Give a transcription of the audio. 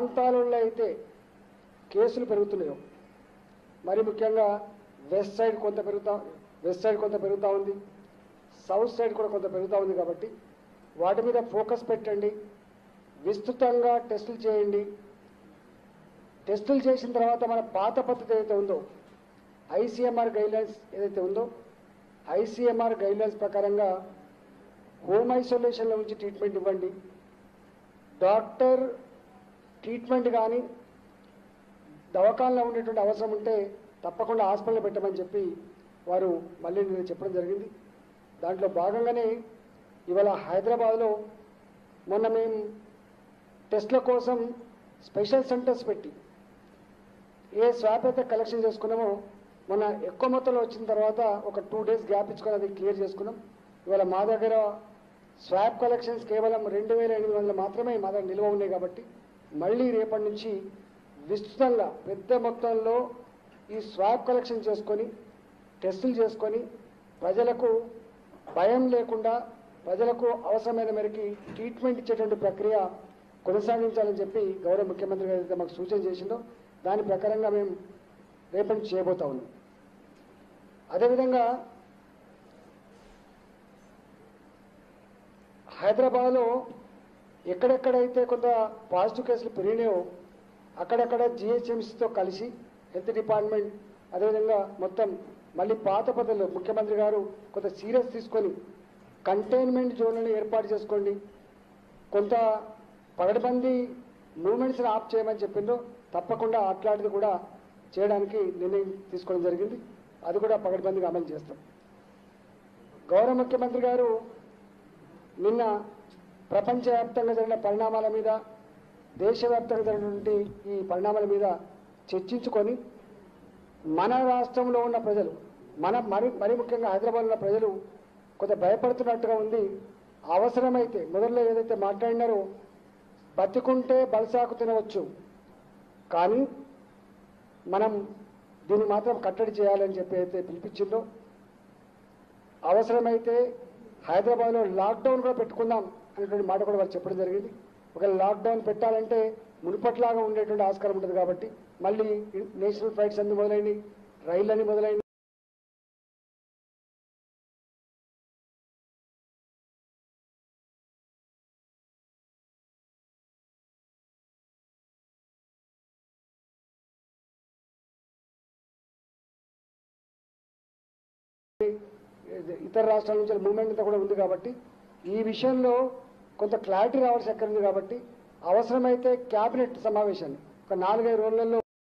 ప్రాంతాలలో అయితే కేసులు పెరుగుతున్నాయో, మరి ముఖ్యంగా వెస్ట్ సైడ్ కొంత పెరుగుతూ ఉంది, సౌత్ సైడ్ కూడా కొంత పెరుగుతూ ఉంది. కాబట్టి వాటి మీద ఫోకస్ పెట్టండి, విస్తృతంగా టెస్టులు చేయండి. టెస్టులు చేసిన తర్వాత మన పాత పద్ధతి ఏదైతే ఉందో, ఐసీఎంఆర్ గైడ్లైన్స్ ఏదైతే ఉందో, ఐసీఎంఆర్ గైడ్లైన్స్ ప్రకారంగా హోమ్ ఐసోలేషన్లో ఉంచి ట్రీట్మెంట్ ఇవ్వండి. డాక్టర్ ట్రీట్మెంట్ కానీ దవాఖానలో ఉండేటువంటి అవసరం ఉంటే తప్పకుండా హాస్పిటల్లో పెట్టమని చెప్పి వారు మళ్ళీ నేను చెప్పడం జరిగింది. దాంట్లో భాగంగానే ఇవాళ హైదరాబాద్లో మొన్న మేము టెస్ట్ల కోసం స్పెషల్ సెంటర్స్ పెట్టి ఏ స్వాబ్ అయితే కలెక్షన్ చేసుకున్నామో మొన్న ఎక్కువ మొత్తంలో వచ్చిన తర్వాత ఒక 2 days గ్యాప్ ఇచ్చుకొని అది క్లియర్ చేసుకున్నాం. ఇవాళ మా దగ్గర స్వాబ్ కలెక్షన్స్ కేవలం 2800 మాత్రమే మా దగ్గర నిల్వ ఉన్నాయి. కాబట్టి మళ్ళీ రేపటి నుంచి విస్తృతంగా పెద్ద మొత్తంలో ఈ స్వాబ్ కలెక్షన్ చేసుకొని టెస్టులు చేసుకొని ప్రజలకు భయం లేకుండా ప్రజలకు అవసరమైన మేరకు ట్రీట్మెంట్ ఇచ్చేటువంటి ప్రక్రియ కొనసాగించాలని చెప్పి గౌరవ ముఖ్యమంత్రి గారు అయితే మాకు సూచన చేసిందో దాని ప్రకారంగా మేము రేపటి నుంచి చేయబోతా ఉన్నాం. అదేవిధంగా హైదరాబాద్లో ఎక్కడెక్కడైతే కొంత పాజిటివ్ కేసులు పెరిగినాయో అక్కడక్కడ జిహెచ్ఎంసీతో కలిసి హెల్త్ డిపార్ట్మెంట్ అదేవిధంగా మొత్తం మళ్ళీ పాత పద్ధతిలో ముఖ్యమంత్రి గారు కొంత సీరియస్ తీసుకొని కంటైన్మెంట్ జోన్లను ఏర్పాటు చేసుకోండి. కొంత పగడబందీ మూమెంట్స్ని ఆఫ్ చేయమని చెప్పిందో తప్పకుండా అట్లాంటిది కూడా చేయడానికి నిర్ణయం తీసుకోవడం జరిగింది. అది కూడా పగడబందీగా అమలు చేస్తాం. గౌరవ ముఖ్యమంత్రి గారు నిన్న ప్రపంచవ్యాప్తంగా జరిగిన పరిణామాల మీద, దేశవ్యాప్తంగా జరిగినటువంటి ఈ పరిణామాల మీద చర్చించుకొని మన రాష్ట్రంలో ఉన్న ప్రజలు, మరి ముఖ్యంగా హైదరాబాద్లో ఉన్న ప్రజలు కొంత భయపడుతున్నట్టుగా ఉంది. అవసరమైతే మొదట్లో ఏదైతే మాట్లాడినారో బతికుంటే బలసాకు తినవచ్చు, కానీ మనం దీన్ని మాత్రం కట్టడి చేయాలని చెప్పి అయితే పిలిపించిందో, అవసరమైతే హైదరాబాద్లో లాక్డౌన్ కూడా పెట్టుకుందాం అనేటువంటి మాట కూడా వాళ్ళు చెప్పడం జరిగింది. ఒకవేళ లాక్డౌన్ పెట్టాలంటే మునుపట్లాగా ఉండేటువంటి ఆస్కారం ఉంటుంది. కాబట్టి మళ్ళీ నేషనల్ ఫ్లైట్స్ అన్ని మొదలైనవి, రైళ్ళని మొదలైనవి. ఇతర రాష్ట్రాల నుంచి మూవ్మెంట్ అంతా కూడా ఉంది. కాబట్టి ఈ విషయంలో కొంత క్లారిటీ రావాల్సి ఎక్కడ ఉంది. కాబట్టి అవసరమైతే క్యాబినెట్ సమావేశాన్ని ఒక 4-5 రోజులలో